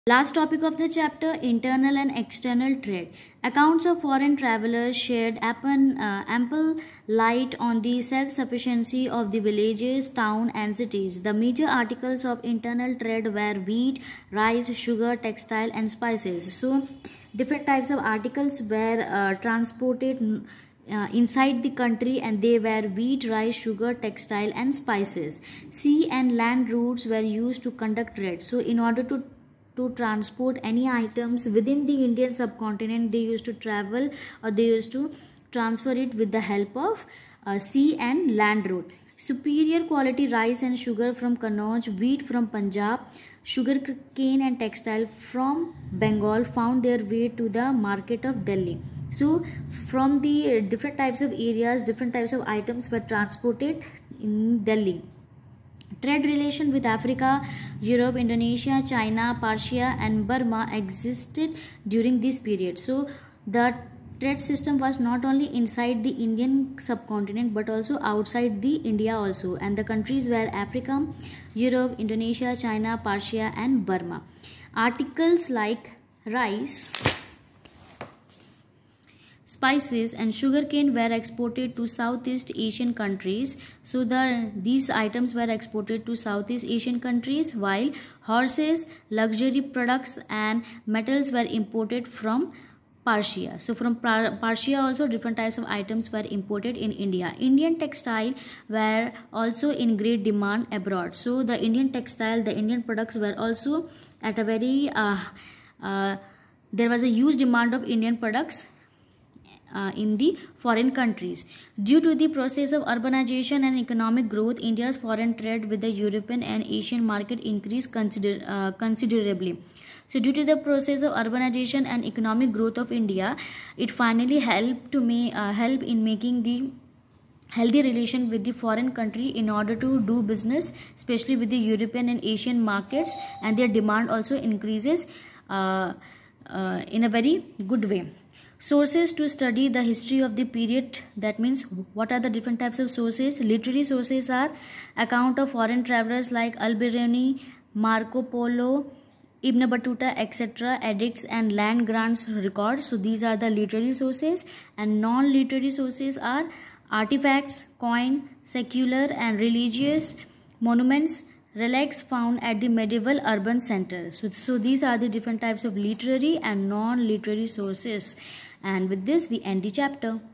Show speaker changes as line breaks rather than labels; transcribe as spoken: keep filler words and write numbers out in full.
Last topic of the chapter, internal and external trade. Accounts of foreign travelers shed ample, uh, ample light on the self-sufficiency of the villages, towns and cities. The major articles of internal trade were wheat, rice, sugar, textile and spices. So, different types of articles were uh, transported uh, inside the country, and they were wheat, rice, sugar, textile and spices. Sea and land routes were used to conduct trade. So, in order to to transport any items within the Indian subcontinent, they used to travel or they used to transfer it with the help of uh, sea and land route. Superior quality rice and sugar from Kannauj, wheat from Punjab, sugar cane and textile from Bengal found their way to the market of Delhi. So from the different types of areas, different types of items were transported in Delhi. Trade relation with Africa, Europe, Indonesia, China, Persia and Burma existed during this period. So the trade system was not only inside the Indian subcontinent but also outside the India also, and the countries were Africa, Europe, Indonesia, China, Persia and Burma. Articles like rice, spices and sugarcane were exported to Southeast Asian countries. So the these items were exported to Southeast Asian countries, while horses, luxury products and metals were imported from Persia. So from Persia also different types of items were imported in India. Indian textile were also in great demand abroad. So the Indian textile, the Indian products were also at a very uh, uh, there was a huge demand of Indian products Uh, in the foreign countries. Due to the process of urbanization and economic growth, India's foreign trade with the European and Asian market increased consider, uh, considerably. So due to the process of urbanization and economic growth of India, it finally helped to me uh, help in making the healthy relation with the foreign country in order to do business, especially with the European and Asian markets, and their demand also increases uh, uh, in a very good way. Sources to study the history of the period, that means what are the different types of sources. Literary sources are account of foreign travelers like Al-Biruni, Marco Polo, Ibn Battuta, et cetera, edicts and land grants records. So these are the literary sources, and non-literary sources are artifacts, coin, secular and religious monuments, relics found at the medieval urban center. So, so these are the different types of literary and non-literary sources. And with this we end the chapter.